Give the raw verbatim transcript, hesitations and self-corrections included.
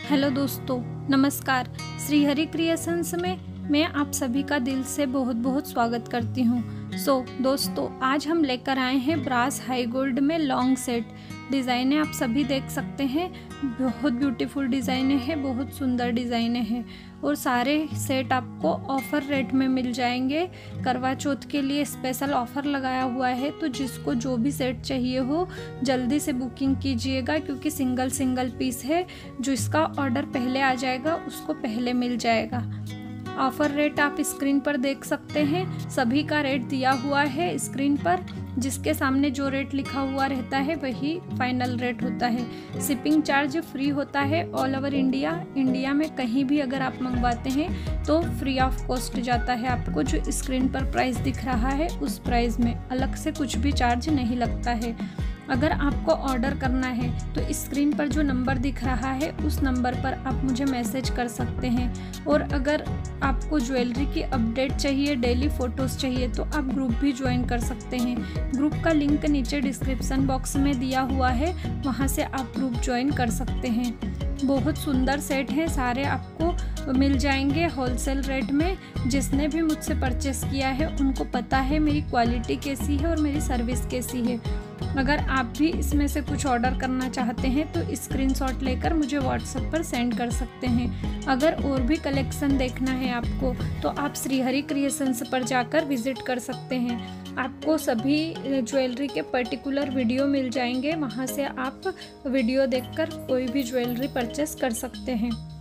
Hello दोस्तों, नमस्कार। Shri Hari creations में मैं आप सभी का दिल से बहुत बहुत स्वागत करती हूँ। सो so, दोस्तों, आज हम लेकर आए हैं ब्रास हाई गोल्ड में लॉन्ग सेट। डिज़ाइनें आप सभी देख सकते हैं, बहुत ब्यूटीफुल डिज़ाइनें हैं, बहुत सुंदर डिज़ाइनें हैं और सारे सेट आपको ऑफ़र रेट में मिल जाएंगे। करवा चौथ के लिए स्पेशल ऑफ़र लगाया हुआ है, तो जिसको जो भी सेट चाहिए हो जल्दी से बुकिंग कीजिएगा, क्योंकि सिंगल सिंगल पीस है। जो इसका ऑर्डर पहले आ जाएगा उसको पहले मिल जाएगा। ऑफ़र रेट आप स्क्रीन पर देख सकते हैं, सभी का रेट दिया हुआ है स्क्रीन पर। जिसके सामने जो रेट लिखा हुआ रहता है वही फाइनल रेट होता है। शिपिंग चार्ज फ्री होता है ऑल ओवर इंडिया। इंडिया में कहीं भी अगर आप मंगवाते हैं तो फ्री ऑफ कॉस्ट जाता है। आपको जो स्क्रीन पर प्राइस दिख रहा है उस प्राइस में अलग से कुछ भी चार्ज नहीं लगता है। अगर आपको ऑर्डर करना है तो स्क्रीन पर जो नंबर दिख रहा है उस नंबर पर आप मुझे मैसेज कर सकते हैं। और अगर आपको ज्वेलरी की अपडेट चाहिए, डेली फ़ोटोज़ चाहिए, तो आप ग्रुप भी ज्वाइन कर सकते हैं। ग्रुप का लिंक नीचे डिस्क्रिप्शन बॉक्स में दिया हुआ है, वहां से आप ग्रुप ज्वाइन कर सकते हैं। बहुत सुंदर सेट हैं, सारे आपको मिल जाएंगे होलसेल रेट में। जिसने भी मुझसे परचेस किया है उनको पता है मेरी क्वालिटी कैसी है और मेरी सर्विस कैसी है। अगर आप भी इसमें से कुछ ऑर्डर करना चाहते हैं तो स्क्रीनशॉट लेकर मुझे व्हाट्सएप पर सेंड कर सकते हैं। अगर और भी कलेक्शन देखना है आपको तो आप श्री हरि क्रिएशंस पर जाकर विजिट कर सकते हैं। आपको सभी ज्वेलरी के पर्टिकुलर वीडियो मिल जाएंगे, वहां से आप वीडियो देखकर कोई भी ज्वेलरी परचेस कर सकते हैं।